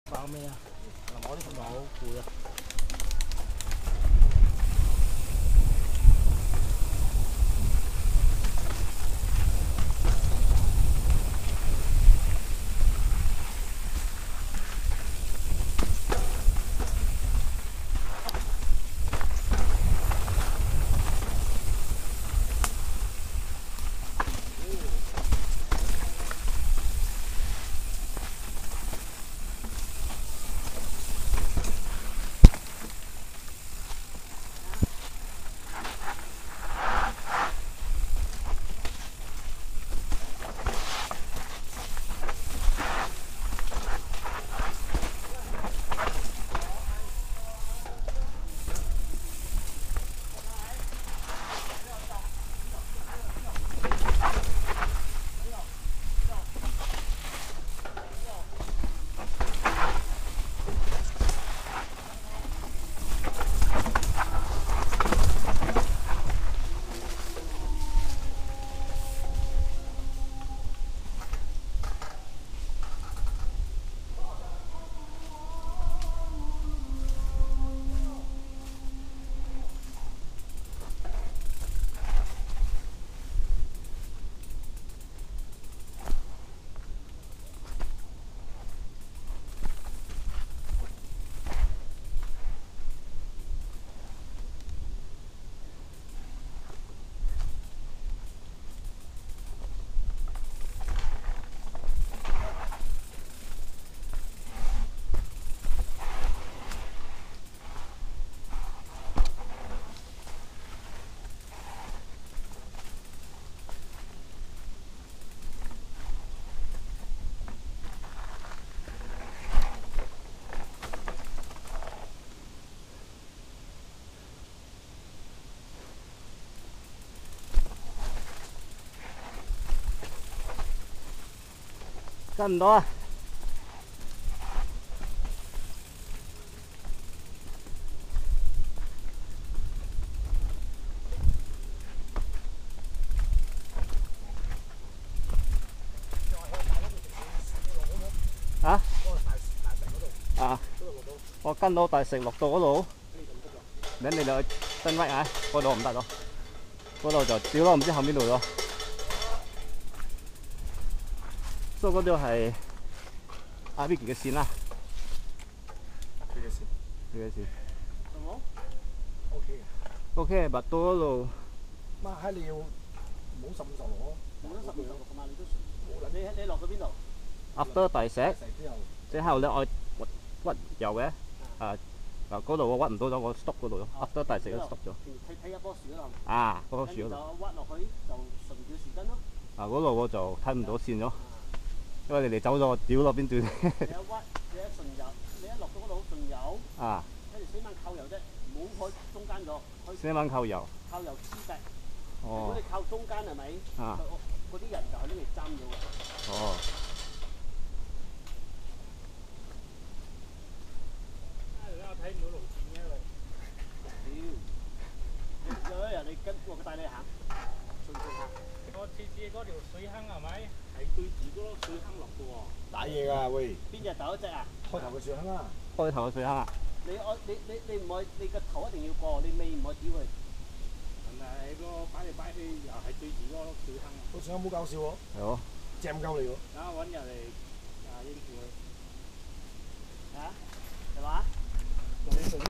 包咩啊？嗱，我啲同學好攰啊。跟唔到啊！啊？啊！我跟到大石落到嗰度，咁你就真威啊！嗰度唔得咯，嗰度就屌咯，唔知後邊度咯。所以嗰度係阿 Vicky 嘅線啦。 佢嘅線， 佢嘅線。 好冇 ？OK 嘅。 OK，但到嗰度， 媽閪你要冇15、16咯， 冇得15、16噶嘛，你都冇啦。你落到邊度 ？After 大石之後， 之後咧我屈油嘅，嗰度我屈唔到咗，我 stop 嗰度咯。After 大石都 stop 咗。 睇一棵樹嗰度。 啊，嗰棵樹嗰度。 就屈落去就順住樹根咯。 啊，嗰度我就睇唔到線咗，因為你哋走咗，我屌落邊段。 你一屈，你一順油，你一落到嗰度順油。 啊。 跟住死猛扣油啫，唔好開中間咗。 死猛扣油。 靠油黐壁。 哦。 如果你靠中間係咪？ 啊。 嗰啲人就係呢嚟爭咗。 哦。 睇唔到路線嘅喂。 屌！有一日你跟我帶你行，順行。 我次次嗰條水坑係咪？係對住嗰個水坑落嘅喎。 打嘢㗎喂！ 邊隻頭一隻啊？ 開頭嘅水坑啊！ 開頭嘅水坑啊！ 你唔可以，你個頭一定要過，你尾唔可以屌佢。 係咪個擺嚟擺去又係對住嗰個水坑？ 個水坑冇搞笑喎。 係喎。 正鳩嚟喎。 等我揾人嚟應付佢。